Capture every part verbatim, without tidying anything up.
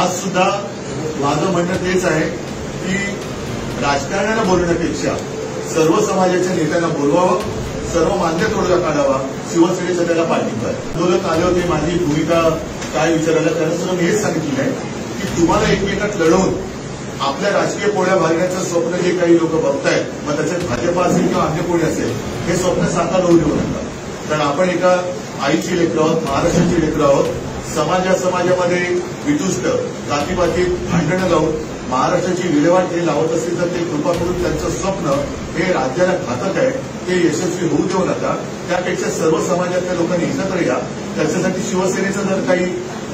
आज सुद्धा माझं म्हणणं तेच आहे की राजकारण्याला बोलण्यापेक्षा सर्व समाजाच्या नेत्यांना बोलवावं, सर्व मान्य तोडगा काढावा, शिवसेनेच्या त्याला पाठिंबा आहे. आंदोलक आले होते, माझी भूमिका काय विचारायला, त्यांना सुद्धा मी हेच सांगितलेलं आहे की तुम्हाला एकमेकात लढवून आपल्या राजकीय पोळ्या भागण्याचं स्वप्न जे काही लोक बघतायत, मग त्याच्यात भाजपा असेल किंवा अन्य कोणी असेल, हे स्वप्न साकार होऊ देऊ नका. कारण आपण एका आईची लेकरं आहोत, महाराष्ट्राची लेकरं आहोत. समाजा समाजामध्ये वितुष्ट जातीपातीत भांडणं लावून महाराष्ट्राची विल्हेवाट हे लावत असतील तर ते कृपा करून त्यांचं स्वप्न हे राज्याला घातक आहे, ते यशस्वी होऊ देऊ नका. त्यापेक्षा सर्व समाजातल्या लोकांनी एकत्र या. त्याच्यासाठी शिवसेनेचा जर काही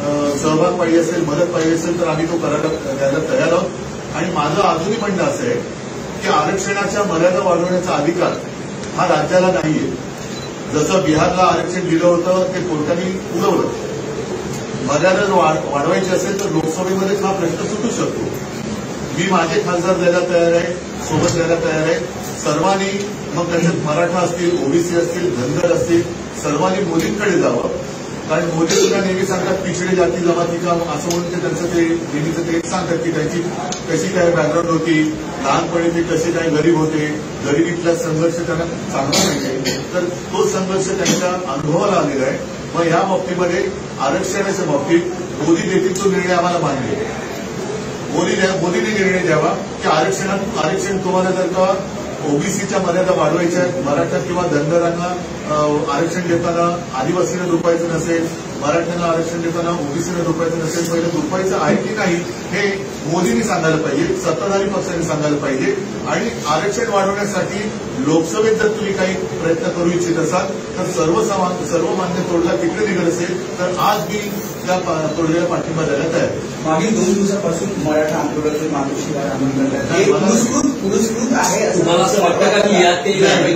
सहभाग पाहिजे असेल, मदत पाहिजे असेल तर आम्ही तो करायला द्यायला तयार आहोत. आणि माझं अजूनही म्हणणं असं आहे की आरक्षणाच्या मर्यादा वाढवण्याचा अधिकार हा राज्याला नाहीये. जसं बिहारला आरक्षण दिलं होतं ते कोर्टाने उडवलं. मर्यादा वाढवायची असेल तर लोकसभेमध्येच हा प्रश्न सुटू शकतो. मी माझे खासदार द्यायला तयार आहे, सोबत द्यायला तयार आहे. सर्वांनी, मग त्याच्यात मराठा असतील, ओबीसी असतील, धनगर असतील, सर्वांनी मोदींकडे जावं. कारण मोदी सुद्धा नेहमी सांगतात पिछडे जाती जमाती का, असं म्हणून ते त्यांचं ते नेहमीचं ते सांगतात की त्यांची कशी काय बॅकग्राऊंड होती, लहानपणी ते कसे काय गरीब होते, गरिबीतला संघर्ष त्यांना चांगला माहिती. तर तो संघर्ष त्यांच्या अनुभवाला आलेला आहे. मग या बाबतीमध्ये आरक्षणाच्या बाबतीत मोदी देतील तो निर्णय आम्हाला मान्य आहे. मोदी मोदीने निर्णय द्यावा की आरक्षणात आरक्षण तुम्हाला जर का ओबीसीच्या मर्यादा वाढवायच्या आहेत, मराठा किंवा धनगरांना आरक्षण देताना आदिवासीनं दुपायचं नसेल, मराठ्यांना आरक्षण देताना ओबीसीनं दुपायचं नसेल, पहिलं दुपायचं आहे की नाही हे मोदींनी सांगायला पाहिजे, सत्ताधारी पक्षाने सांगायला पाहिजे. आणि आरक्षण वाढवण्यासाठी लोकसभेत जर तुम्ही काही प्रयत्न करू इच्छित असाल तर सर्व सर्व मान्य तोडगा तिकडे निघत असेल तर आज मी त्या तोडग्याला पाठिंबा द्यायला तयार आहे. मागील दोन दिवसापासून मराठा आंदोलनाचे मातोश्री आंदोलन पुरस्कृत आहे. तुम्हाला असं वाटतं का की यात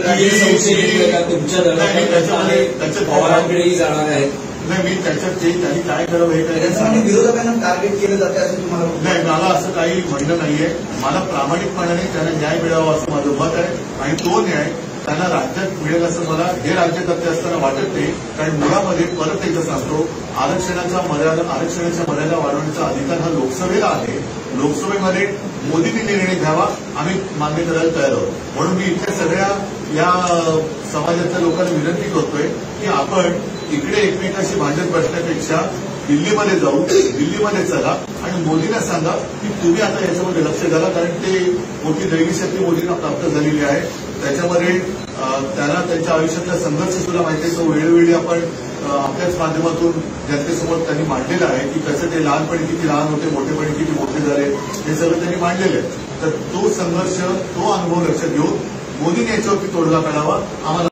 तुमच्या दलाकडे पवारांकडेही जाणार आहेत? नाही, मी त्याच्यात ते त्यांनी काय करावं हे काय विरोधकांना टार्गेट केलं जाते असं तुम्हाला नाही. मला असं काही म्हणणं नाहीये. मला प्रामाणिकपणाने त्यांना न्याय मिळावा असं माझं मत आहे. आणि तो न्याय त्यांना राज्यात मिळेल असं मला हे राज्यकर्ते असताना वाटत नाही. कारण मुळामध्ये परत एकदा सांगतो, आरक्षणाचा मर्यादा आरक्षणाच्या मर्यादा वाढवण्याचा अधिकार हा लोकसभेला आहे. लोकसभेमध्ये मोदींनी निर्णय घ्यावा, आम्ही मान्य करायला तयार आहोत. म्हणून मी इथल्या सगळ्या या समाजातल्या लोकांना विनंती करतोय की आपण इकडे एकमेकाशी भांडत बसण्यापेक्षा दिल्लीमध्ये जाऊ, दिल्लीमध्ये चला आणि मोदींना सांगा की तुम्ही आता याच्यामध्ये लक्ष घाला. कारण ते मोठी दैवी शक्ती मोदींना प्राप्त झालेली आहे. त्याच्यामध्ये त्यांना त्यांच्या आयुष्यातला संघर्ष सुद्धा माहिती आहे. तो वेळोवेळी आपण आपल्याच माध्यमातून जनतेसमोर त्यांनी मांडलेलं आहे की कसं ते लहानपणी किती लहान होते, मोठेपणी किती मोठे झाले, हे सगळं त्यांनी मांडलेलं आहे. तर तो संघर्ष, तो अनुभव लक्षात घेऊन मोदींनी याच्यावरती तोडगा काढावा. आम्हाला